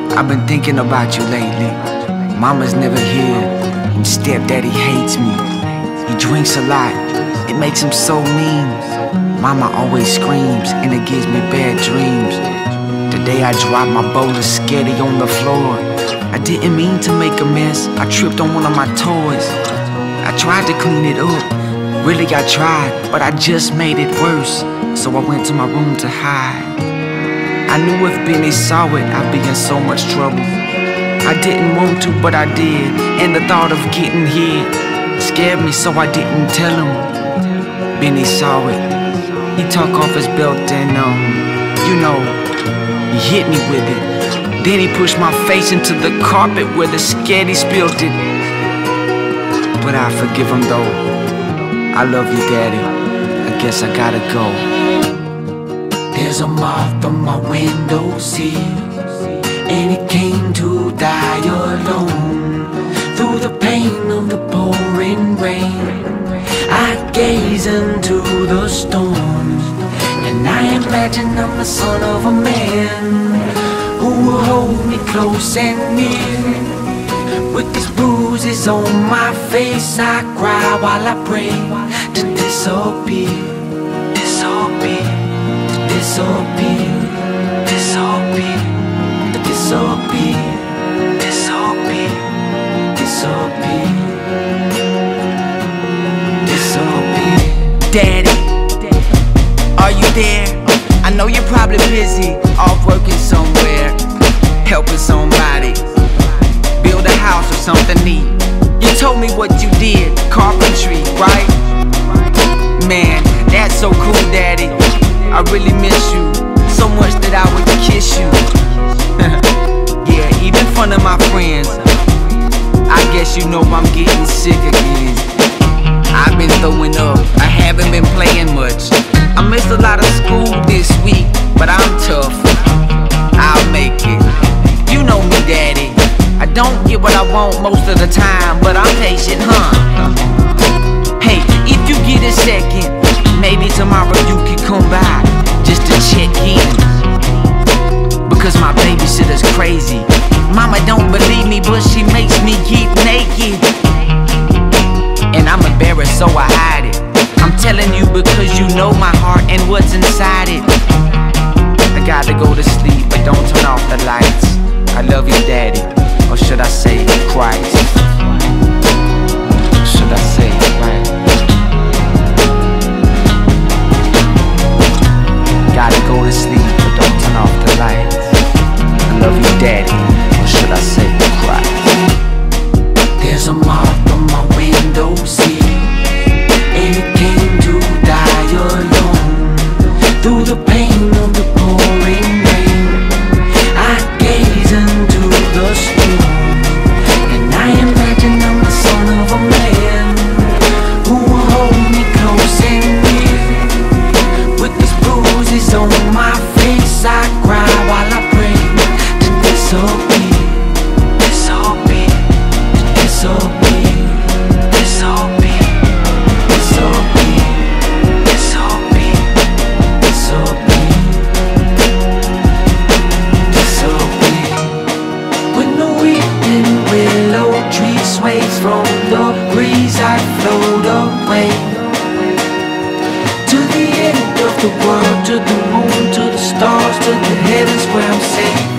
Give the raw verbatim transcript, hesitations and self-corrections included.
I've been thinking about you lately. Mama's never here, and stepdaddy hates me. He drinks a lot, it makes him so mean. Mama always screams, and it gives me bad dreams. The day I dropped my bowl of sketty on the floor, I didn't mean to make a mess, I tripped on one of my toys. I tried to clean it up, really I tried, but I just made it worse. So I went to my room to hide. I knew if Benny saw it, I'd be in so much trouble. I didn't want to, but I did, and the thought of getting hit scared me, so I didn't tell him. Benny saw it, he took off his belt and, um, you know, he hit me with it. Then he pushed my face into the carpet where the sketty spilled it. But I forgive him though. I love you, Daddy. I guess I gotta go. There's a moth on my windowsill, and it came to die alone. Through the pain of the pouring rain, I gaze into the storm, and I imagine I'm the son of a man who will hold me close and near. With these bruises on my face, I cry while I pray to disappear, disappear, disappear, disappear, disappear, disappear, disappear, disappear. Daddy, are you there? I know you're probably busy, off working somewhere, helping somebody build a house or something neat. You told me what you did, carpentry, right? Man, that's so cool, Daddy. I really miss you so much that I would kiss you. Yeah, even fun of my friends. I guess you know I'm getting sick again. I've been throwing up, I haven't been playing much. I missed a lot of school this week, but I'm tough, I'll make it. You know me, Daddy, I don't get what I want most of the time, but I'm patient, huh? Hey, if you get a second, maybe tomorrow you can come by just to check in, because my babysitter's crazy. Mama don't believe me, but she makes me get naked, and I'm embarrassed, so I hide it. I'm telling you because you know my heart and what's inside it. I gotta go to sleep, but don't turn off the lights. I love you, Daddy, or should I say Christ? Should I say Christ? Gotta go to sleep, but don't turn off the lights. I love you, Daddy, or should I say Christ? There's a moth on my windowsill, and it came to die alone. Through the pain of the pouring rain, I gaze into the storm, and I imagine I'm the son of a man who will hold me close and near. With these bruises on my face, I cry while I pray to disappear, disappear, disappear, disappear, disappear, disappear, disappear, disappear. When the weeping willow tree sways from the breeze, I float away to the end of the world, to the moon, to the stars, to the heavens where I'm safe.